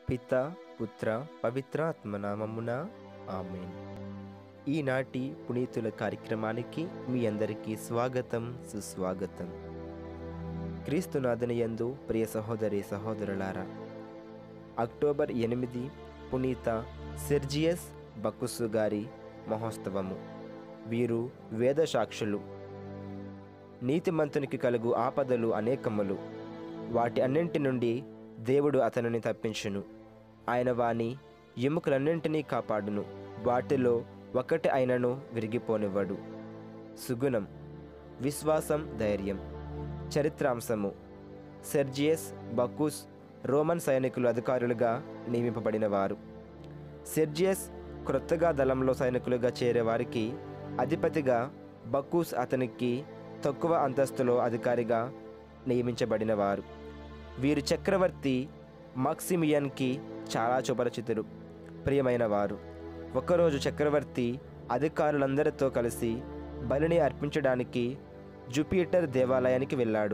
పిత పుత్ర పవిత్రాత్మ నామమున ఆమేన్. ఈనాటి పునీతుల కార్యక్రమానికి మీ అందరికీ స్వాగతం, సుస్వాగతం. క్రీస్తునాథుని యందు ప్రియ సహోదరి సహోదరులారా, అక్టోబర్ 8 పునీత సెర్జియస్ బక్కుసు గారి మహోత్సవము. వీరు వేద సాక్షులు. నీతిమంతునికి కలుగు ఆపదలు అనేకములు, వాటి అన్నింటి నుండి దేవుడు అతనిని తప్పించును. ఆయన వాని ఎముకలన్నింటినీ కాపాడును, వాటిలో ఒకటి అయినను విరిగిపోనివ్వడు. సుగుణం, విశ్వాసం, ధైర్యం. చరిత్రాంశము: సెర్జియస్ బక్కుస్ రోమన్ సైనికులు అధికారులుగా నియమింపబడినవారు. సెర్జియస్ క్రొత్తగా దళంలో సైనికులుగా చేరేవారికి అధిపతిగా, బక్కుస్ అతనికి తక్కువ అంతస్తులో అధికారిగా నియమించబడినవారు. వీరు చక్రవర్తి మాక్సిమియన్కి చాలా సుపరిచితులు, ప్రియమైన వారు. ఒకరోజు చక్రవర్తి అధికారులందరితో కలిసి బలిని అర్పించడానికి జూపిటర్ దేవాలయానికి వెళ్ళాడు.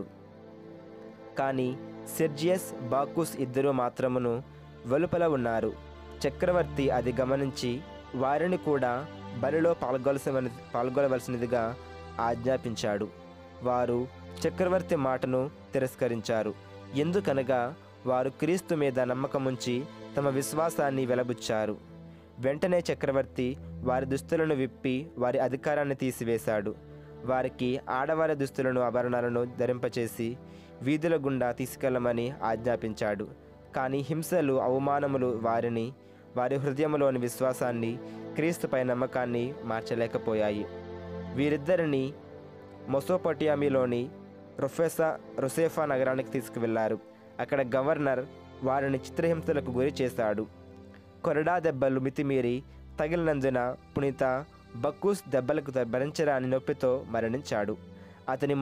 కానీ సెర్జియస్ బక్కుస్ ఇద్దరు మాత్రమును వెలుపల ఉన్నారు. చక్రవర్తి అది గమనించి వారిని కూడా బలిలో పాల్గొనవలసినదిగా ఆజ్ఞాపించాడు. వారు చక్రవర్తి మాటను తిరస్కరించారు. ఎందుకనగా వారు క్రీస్తు మీద నమ్మకముంచి తమ విశ్వాసాన్ని వెలబుచ్చారు. వెంటనే చక్రవర్తి వారి దుస్తులను విప్పి వారి అధికారాన్ని తీసివేశాడు. వారికి ఆడవారి దుస్తులను, ఆభరణాలను ధరింపచేసి వీధుల గుండా తీసుకెళ్లమని ఆజ్ఞాపించాడు. కానీ హింసలు, అవమానములు వారి హృదయంలోని విశ్వాసాన్ని, క్రీస్తుపై నమ్మకాన్ని మార్చలేకపోయాయి. వీరిద్దరిని మెసోపొటామియాలోని రుసేఫా నగరానికి తీసుకువెళ్లారు. అక్కడ గవర్నర్ వారిని చిత్రహింసలకు గురి చేశాడు. కొరడా దెబ్బలు మితిమీరి తగిలినందున పునీత బక్కుస్ దెబ్బలకు భరించరాని నొప్పితో మరణించాడు. అతని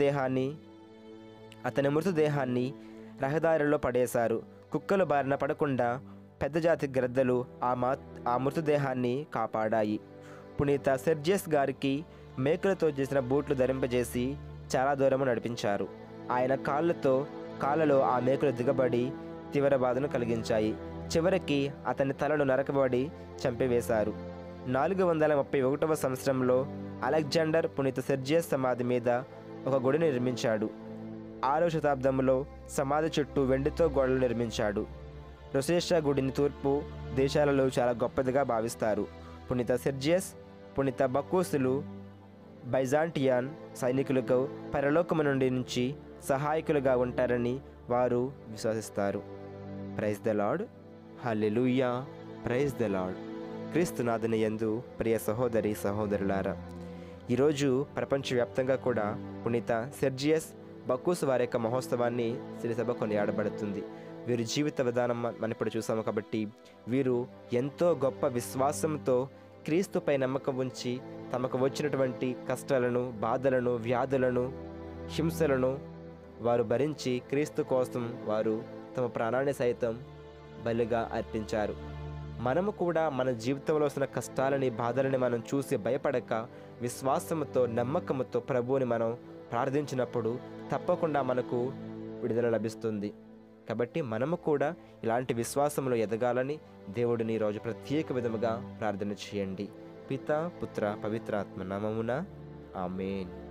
మృతదేహాన్ని రహదారిలో పడేశారు. కుక్కలు బారిన పడకుండా పెద్ద జాతి గ్రద్దలు ఆ మృతదేహాన్ని కాపాడాయి. పునీత సెర్జియస్ గారికి మేకులతో చేసిన బూట్లు ధరింపజేసి చాలా దూరము నడిపించారు. ఆయన కాళ్ళలో ఆ మేకులు దిగబడి తీవ్ర బాధను కలిగించాయి. చివరికి అతని తలను నరకబడి చంపివేశారు. 431వ సంవత్సరంలో అలెగ్జాండర్ పునీత సెర్జియస్ సమాధి మీద ఒక గుడి నిర్మించాడు. 6వ శతాబ్దంలో సమాధి చుట్టూ వెండితో గోడలు నిర్మించాడు. రొసేషా గుడిని తూర్పు దేశాలలో చాలా గొప్పదిగా భావిస్తారు. పునీత సెర్జియస్, పునీత బక్కుసులు బైజాంటియన్ సైనికులకు పరలోకము నుంచి సహాయకులుగా ఉంటారని వారు విశ్వసిస్తారు. Praise the lord. Hallelujah. Praise the lord. క్రీస్తునాథుని యందు ప్రియ సహోదరి సహోదరులారా, ఈరోజు ప్రపంచవ్యాప్తంగా కూడా పునీత సెర్జియస్ బక్కుస్ వారి యొక్క మహోత్సవాన్ని శ్రీసభ కొనియాడబడుతుంది. వీరి జీవిత విధానం మనం ఇప్పుడు చూసాము కాబట్టి వీరు ఎంతో గొప్ప విశ్వాసంతో క్రీస్తుపై నమ్మకం ఉంచి తమకు వచ్చినటువంటి కష్టాలను, బాధలను, వ్యాధులను, హింసలను వారు భరించి క్రీస్తు కోసం వారు తమ ప్రాణాన్ని సైతం బలిగా అర్పించారు. మనము కూడా మన జీవితంలో వస్తున్న కష్టాలని, బాధలని మనం చూసి భయపడక విశ్వాసంతో, నమ్మకంతో ప్రభువుని మనం ప్రార్థించినప్పుడు తప్పకుండా మనకు విడుదల లభిస్తుంది. కాబట్టి మనము కూడా ఇలాంటి విశ్వాసంలో ఎదగాలని దేవుడిని ఈరోజు ప్రత్యేక విధముగా ప్రార్థన చేయండి. పిత పుత్ర పవిత్రాత్మ నామమున ఆమేన్.